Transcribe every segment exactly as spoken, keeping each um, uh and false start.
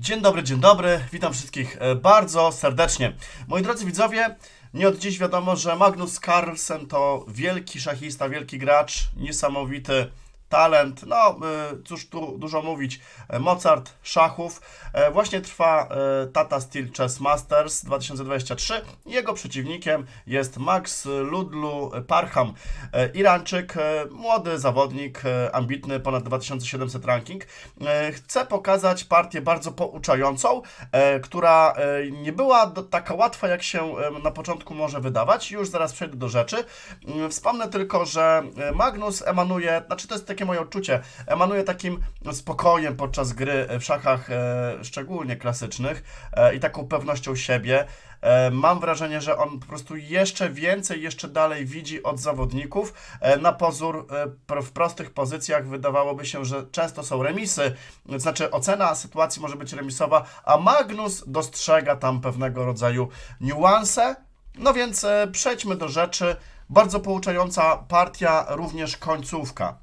Dzień dobry, dzień dobry, witam wszystkich bardzo serdecznie. Moi drodzy widzowie, nie od dziś wiadomo, że Magnus Carlsen to wielki szachista, wielki gracz, niesamowity talent, no cóż tu dużo mówić, Mozart szachów. Właśnie trwa Tata Steel Chess Masters dwa tysiące dwadzieścia trzy. Jego przeciwnikiem jest Max Ludlu Parham, Irańczyk, młody zawodnik, ambitny, ponad dwa tysiące siedemset ranking. Chcę pokazać partię bardzo pouczającą, która nie była taka łatwa, jak się na początku może wydawać. Już zaraz przejdę do rzeczy. Wspomnę tylko, że Magnus emanuje, znaczy to jest takie moje odczucie, emanuje takim spokojem podczas gry w szachach, e, szczególnie klasycznych, e, i taką pewnością siebie. E, mam wrażenie, że on po prostu jeszcze więcej, jeszcze dalej widzi od zawodników. E, na pozór e, w prostych pozycjach wydawałoby się, że często są remisy, znaczy ocena sytuacji może być remisowa, a Magnus dostrzega tam pewnego rodzaju niuanse. No więc e, przejdźmy do rzeczy. Bardzo pouczająca partia, również końcówka.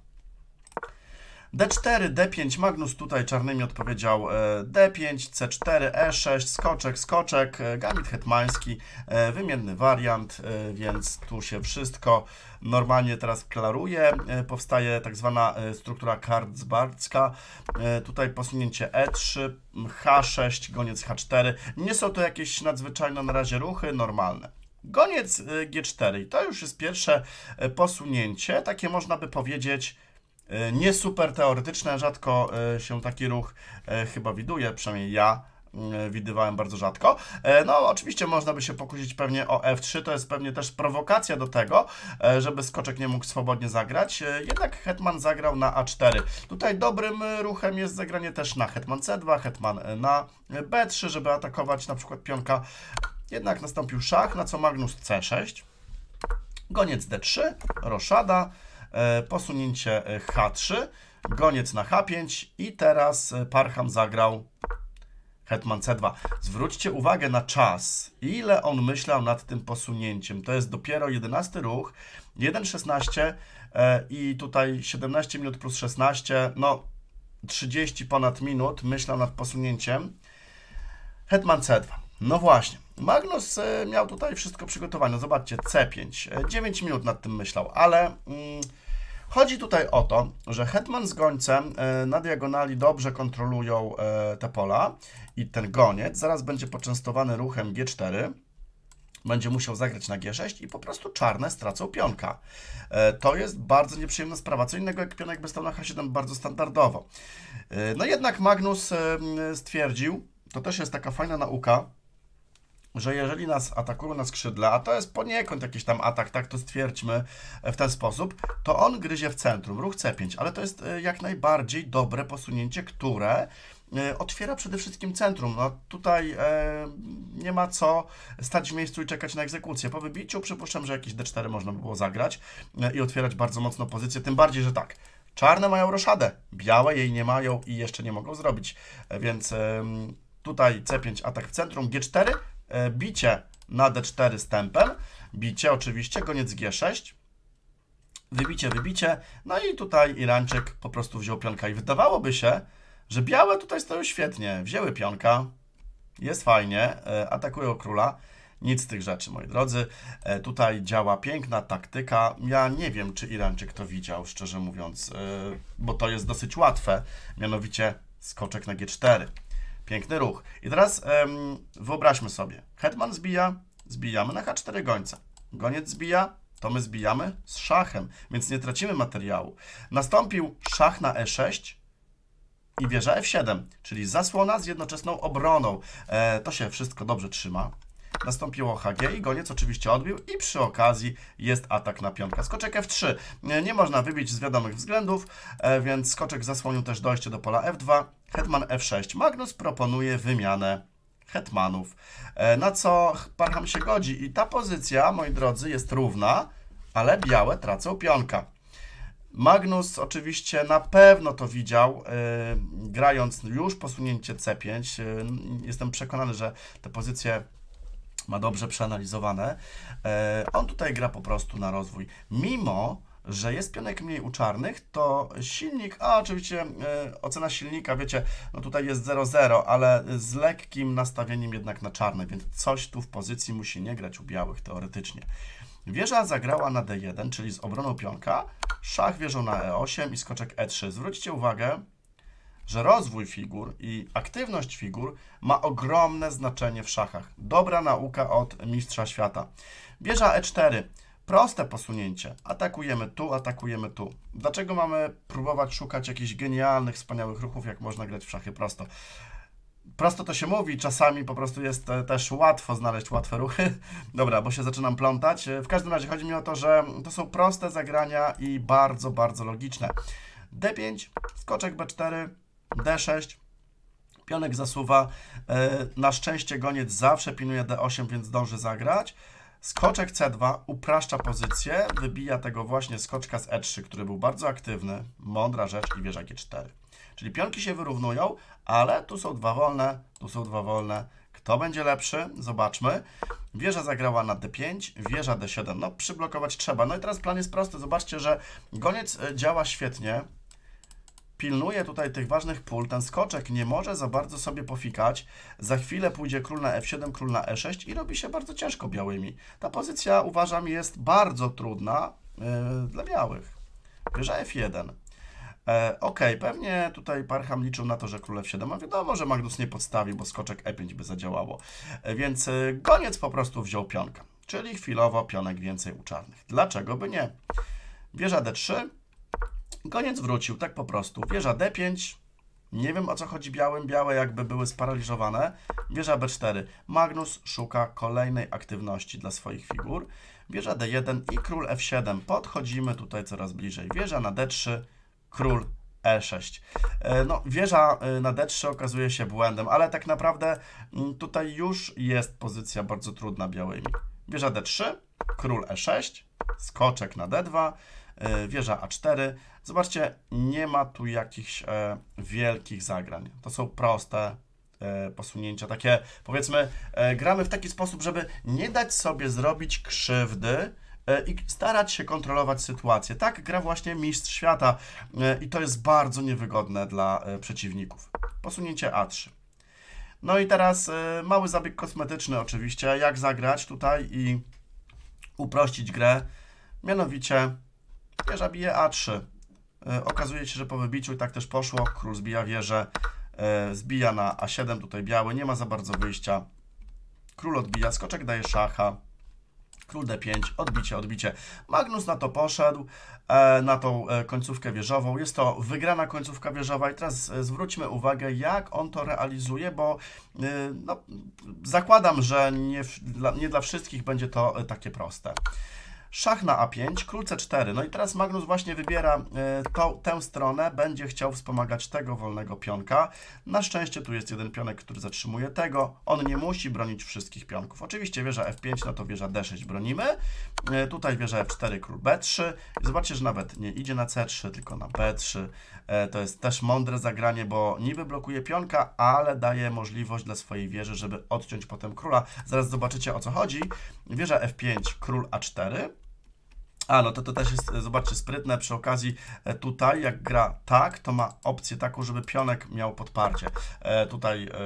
D cztery, D pięć, Magnus tutaj czarnymi odpowiedział D pięć, C cztery, E sześć, skoczek, skoczek, gamit hetmański, wymienny wariant, więc tu się wszystko normalnie teraz klaruje. Powstaje tak zwana struktura karlsbadzka, tutaj posunięcie E trzy, H sześć, goniec H cztery. Nie są to jakieś nadzwyczajne na razie ruchy, normalne. Goniec G cztery i to już jest pierwsze posunięcie, takie można by powiedzieć nie super teoretyczne, rzadko się taki ruch chyba widuje, przynajmniej ja widywałem bardzo rzadko. No oczywiście można by się pokusić pewnie o F trzy, to jest pewnie też prowokacja do tego, żeby skoczek nie mógł swobodnie zagrać, jednak hetman zagrał na A cztery. Tutaj dobrym ruchem jest zagranie też na hetman C dwa, hetman na B trzy, żeby atakować na przykład pionka. Jednak nastąpił szach, na co Magnus C sześć, goniec D trzy, roszada, posunięcie H trzy, goniec na H pięć i teraz Parham zagrał hetman C dwa. Zwróćcie uwagę na czas, ile on myślał nad tym posunięciem. To jest dopiero jedenasty ruch, jeden szesnaście i tutaj siedemnaście minut plus szesnaście, no trzydzieści ponad minut myślał nad posunięciem hetman C dwa. No właśnie, Magnus miał tutaj wszystko przygotowane. Zobaczcie, C pięć, dziewięć minut nad tym myślał, ale mm, chodzi tutaj o to, że hetman z gońcem e, na diagonali dobrze kontrolują e, te pola i ten goniec zaraz będzie poczęstowany ruchem G cztery, będzie musiał zagrać na G sześć i po prostu czarne stracą pionka. E, to jest bardzo nieprzyjemna sprawa, co innego jak pionek by stał na H siedem bardzo standardowo. E, no jednak Magnus e, stwierdził, to też jest taka fajna nauka, że jeżeli nas atakują na skrzydle, a to jest poniekąd jakiś tam atak, tak to stwierdźmy w ten sposób, to on gryzie w centrum, ruch C pięć, ale to jest jak najbardziej dobre posunięcie, które otwiera przede wszystkim centrum. No tutaj e, nie ma co stać w miejscu i czekać na egzekucję. Po wybiciu przypuszczam, że jakieś D cztery można by było zagrać e, i otwierać bardzo mocno pozycję, tym bardziej, że tak, czarne mają roszadę, białe jej nie mają i jeszcze nie mogą zrobić, e, więc e, tutaj C pięć, atak w centrum, G cztery, bicie na D cztery z tempem, bicie oczywiście, goniec G sześć, wybicie, wybicie, no i tutaj Irańczyk po prostu wziął pionka i wydawałoby się, że białe tutaj stoją świetnie, wzięły pionka, jest fajnie, atakują króla, nic z tych rzeczy, moi drodzy, tutaj działa piękna taktyka, ja nie wiem, czy Irańczyk to widział, szczerze mówiąc, bo to jest dosyć łatwe, mianowicie skoczek na G cztery. Piękny ruch. I teraz um, wyobraźmy sobie, hetman zbija, zbijamy na H cztery gońca. Goniec zbija, to my zbijamy z szachem, więc nie tracimy materiału. Nastąpił szach na E sześć i wieża F siedem, czyli zasłona z jednoczesną obroną. E, to się wszystko dobrze trzyma. Nastąpiło H G i goniec oczywiście odbił i przy okazji jest atak na pionka. Skoczek F trzy. Nie, nie można wybić z wiadomych względów, e, więc skoczek zasłonił też dojście do pola F dwa. Hetman F sześć. Magnus proponuje wymianę hetmanów, e, na co Parham się godzi. I ta pozycja, moi drodzy, jest równa, ale białe tracą pionka. Magnus oczywiście na pewno to widział, e, grając już posunięcie C pięć. E, jestem przekonany, że te pozycje ma dobrze przeanalizowane. E, on tutaj gra po prostu na rozwój. Mimo że jest pionek mniej u czarnych, to silnik, a oczywiście e, ocena silnika, wiecie, no tutaj jest zero zero, ale z lekkim nastawieniem jednak na czarne, więc coś tu w pozycji musi nie grać u białych teoretycznie. Wieża zagrała na D jeden, czyli z obroną pionka, szach wieżą na E osiem i skoczek E trzy. Zwróćcie uwagę, że rozwój figur i aktywność figur ma ogromne znaczenie w szachach. Dobra nauka od mistrza świata. Wieża E cztery. Proste posunięcie. Atakujemy tu, atakujemy tu. Dlaczego mamy próbować szukać jakichś genialnych, wspaniałych ruchów, jak można grać w szachy prosto? Prosto to się mówi, czasami po prostu jest też łatwo znaleźć łatwe ruchy. Dobra, bo się zaczynam plątać. W każdym razie chodzi mi o to, że to są proste zagrania i bardzo, bardzo logiczne. D pięć, skoczek B cztery, D sześć, pionek zasuwa. Na szczęście goniec zawsze pilnuje D osiem, więc zdąży zagrać. Skoczek C dwa upraszcza pozycję, wybija tego właśnie skoczka z E trzy, który był bardzo aktywny, mądra rzecz, i wieża G cztery. Czyli pionki się wyrównują, ale tu są dwa wolne, tu są dwa wolne. Kto będzie lepszy? Zobaczmy. Wieża zagrała na D pięć, wieża D siedem. No, przyblokować trzeba. No i teraz plan jest prosty. Zobaczcie, że goniec działa świetnie. Pilnuje tutaj tych ważnych pól. Ten skoczek nie może za bardzo sobie pofikać. Za chwilę pójdzie król na F siedem, król na E sześć i robi się bardzo ciężko białymi. Ta pozycja, uważam, jest bardzo trudna yy, dla białych. Wieża F jeden. E, ok, pewnie tutaj Parham liczył na to, że król F siedem, a wiadomo, że Magnus nie podstawi, bo skoczek E pięć by zadziałało. E, więc e, goniec po prostu wziął pionka, czyli chwilowo pionek więcej u czarnych. Dlaczego by nie? Wieża D trzy, goniec wrócił, tak po prostu. Wieża D pięć, nie wiem o co chodzi białym, białe jakby były sparaliżowane. Wieża B cztery, Magnus szuka kolejnej aktywności dla swoich figur. Wieża D jeden i król F siedem, podchodzimy tutaj coraz bliżej. Wieża na D trzy, król E sześć. No, wieża na D trzy okazuje się błędem, ale tak naprawdę tutaj już jest pozycja bardzo trudna białymi. Wieża D trzy, król E sześć, skoczek na D dwa, wieża A cztery. Zobaczcie, nie ma tu jakichś e, wielkich zagrań. To są proste e, posunięcia, takie powiedzmy, e, gramy w taki sposób, żeby nie dać sobie zrobić krzywdy i starać się kontrolować sytuację. Tak gra właśnie mistrz świata i to jest bardzo niewygodne dla przeciwników. Posunięcie A trzy. No i teraz mały zabieg kosmetyczny oczywiście, jak zagrać tutaj i uprościć grę. Mianowicie wieża bije A trzy. Okazuje się, że po wybiciu i tak też poszło. Król zbija wieżę, zbija na A siedem, tutaj biały, nie ma za bardzo wyjścia. Król odbija, skoczek daje szacha. Król D pięć, odbicie, odbicie. Magnus na to poszedł, e, na tą e, końcówkę wieżową. Jest to wygrana końcówka wieżowa i teraz e, zwróćmy uwagę, jak on to realizuje, bo e, no, zakładam, że nie, dla, nie dla wszystkich będzie to e, takie proste. Szach na A pięć, król C cztery. No i teraz Magnus właśnie wybiera y, to, tę stronę, będzie chciał wspomagać tego wolnego pionka. Na szczęście tu jest jeden pionek, który zatrzymuje tego. On nie musi bronić wszystkich pionków. Oczywiście wieża F pięć, no to wieża D sześć bronimy. Y, tutaj wieża F cztery, król B trzy. I zobaczcie, że nawet nie idzie na C trzy, tylko na B trzy. Y, to jest też mądre zagranie, bo niby blokuje pionka, ale daje możliwość dla swojej wieży, żeby odciąć potem króla. Zaraz zobaczycie, o co chodzi. Wieża F pięć, król A cztery. A, no to to też jest, zobaczcie, sprytne przy okazji tutaj, jak gra tak, to ma opcję taką, żeby pionek miał podparcie. E, tutaj e,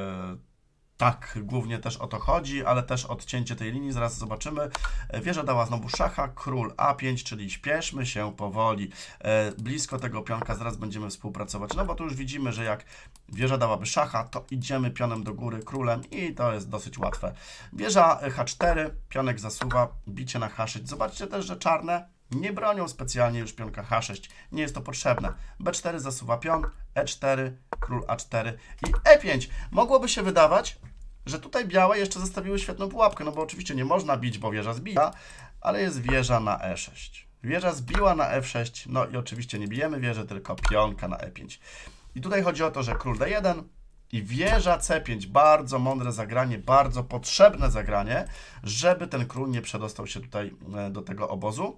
tak głównie też o to chodzi, ale też odcięcie tej linii, zaraz zobaczymy. Wieża dała znowu szacha, król A pięć, czyli śpieszmy się powoli. E, blisko tego pionka zaraz będziemy współpracować, no bo tu już widzimy, że jak wieża dałaby szacha, to idziemy pionem do góry, królem i to jest dosyć łatwe. Wieża H cztery, pionek zasuwa, bicie na H sześć. Zobaczcie też, że czarne nie bronią specjalnie już pionka H sześć, nie jest to potrzebne. B cztery zasuwa pion, E cztery, król A cztery i E pięć. Mogłoby się wydawać, że tutaj białe jeszcze zostawiły świetną pułapkę, no bo oczywiście nie można bić, bo wieża zbija, ale jest wieża na E sześć. Wieża zbiła na F sześć, no i oczywiście nie bijemy wieży, tylko pionka na E pięć. I tutaj chodzi o to, że król D jeden i wieża C pięć, bardzo mądre zagranie, bardzo potrzebne zagranie, żeby ten król nie przedostał się tutaj do tego obozu.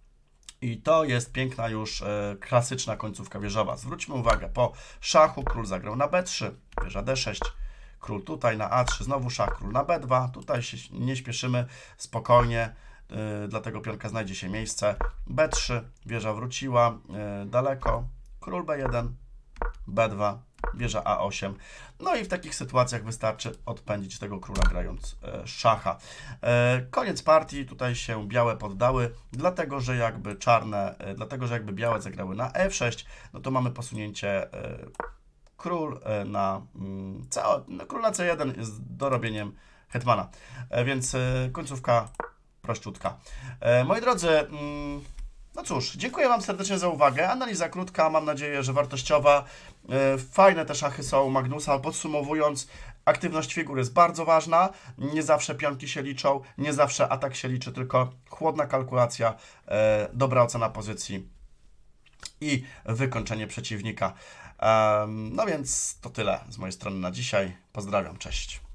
I to jest piękna już e, klasyczna końcówka wieżowa. Zwróćmy uwagę, po szachu król zagrał na B trzy, wieża D sześć, król tutaj na A trzy, znowu szach, król na B dwa, tutaj się nie śpieszymy, spokojnie. yy, dlatego pionka znajdzie się miejsce. B trzy, wieża wróciła yy, daleko, król B jeden, B dwa, wieża A osiem. No i w takich sytuacjach wystarczy odpędzić tego króla grając e, szacha. E, koniec partii, tutaj się białe poddały, dlatego że jakby czarne, e, dlatego że jakby białe zagrały na F sześć, no to mamy posunięcie e, król e, na, mm, C, no, król na C jeden z dorobieniem hetmana. E, więc e, końcówka prościutka. E, moi drodzy, mm, no cóż, dziękuję Wam serdecznie za uwagę. Analiza krótka, mam nadzieję, że wartościowa. Fajne te szachy są Magnusa. Podsumowując, aktywność figur jest bardzo ważna. Nie zawsze pionki się liczą, nie zawsze atak się liczy, tylko chłodna kalkulacja, dobra ocena pozycji i wykończenie przeciwnika. No więc to tyle z mojej strony na dzisiaj. Pozdrawiam, cześć.